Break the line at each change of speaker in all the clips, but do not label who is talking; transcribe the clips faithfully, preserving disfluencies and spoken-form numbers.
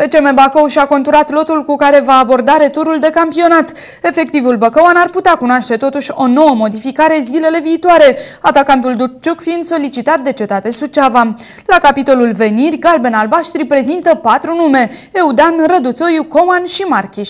F C M Bacău și-a conturat lotul cu care va aborda returul de campionat. Efectivul băcăuan ar putea cunoaște totuși o nouă modificare zilele viitoare, atacantul Dutciuc fiind solicitat de Cetate Suceava. La capitolul veniri, galben-albaștri prezintă patru nume: Eudan, Răduțoiu, Coman și Marchiș.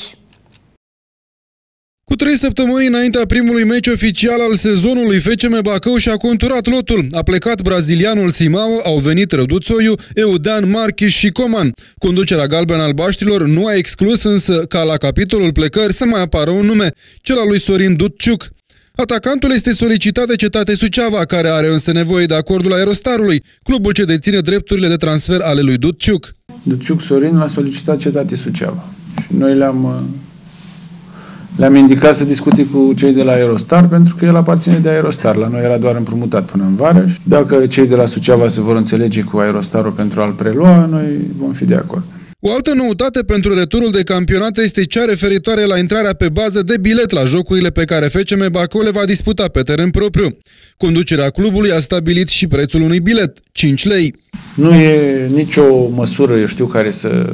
Cu trei săptămâni înaintea primului meci oficial al sezonului, F C M Bacău și-a conturat lotul. A plecat brazilianul Simao, au venit Răduțoiu, Eudan, Marchiș și Coman. Conducerea galben-albaștrilor nu a exclus însă ca la capitolul plecări să mai apară un nume, cel al lui Sorin Dutciuc. Atacantul este solicitat de Cetate Suceava, care are însă nevoie de acordul Aerostarului, clubul ce deține drepturile de transfer ale lui Dutciuc.
Dutciuc Sorin l-a solicitat Cetate Suceava și noi le-am le-am indicat să discute cu cei de la Aerostar, pentru că el aparține de Aerostar. La noi era doar împrumutat până în vară și dacă cei de la Suceava se vor înțelege cu Aerostarul pentru a-l prelua, noi vom fi de acord.
O altă noutate pentru returul de campionat este cea referitoare la intrarea pe bază de bilet la jocurile pe care F C M Bacău le va disputa pe teren propriu. Conducerea clubului a stabilit și prețul unui bilet, cinci lei.
Nu e nicio măsură, eu știu, care să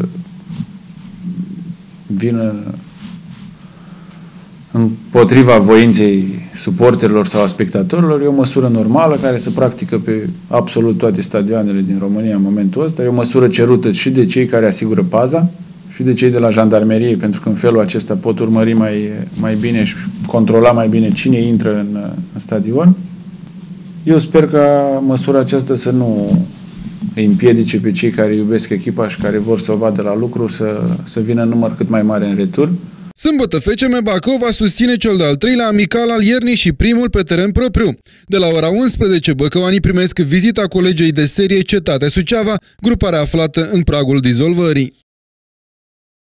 vină împotriva voinței suporterilor sau a spectatorilor. E o măsură normală care se practică pe absolut toate stadioanele din România în momentul ăsta. E o măsură cerută și de cei care asigură paza și de cei de la jandarmerie, pentru că în felul acesta pot urmări mai, mai bine și controla mai bine cine intră în, în stadion. Eu sper ca măsura aceasta să nu îi împiedice pe cei care iubesc echipa și care vor să o vadă la lucru să, să vină în număr cât mai mare în retur.
Sâmbătă, F C M Bacău va susține cel de-al treilea amical al iernii și primul pe teren propriu. De la ora unsprezece, băcăuanii primesc vizita colegei de serie Cetate Suceava, grupare aflată în pragul dizolvării.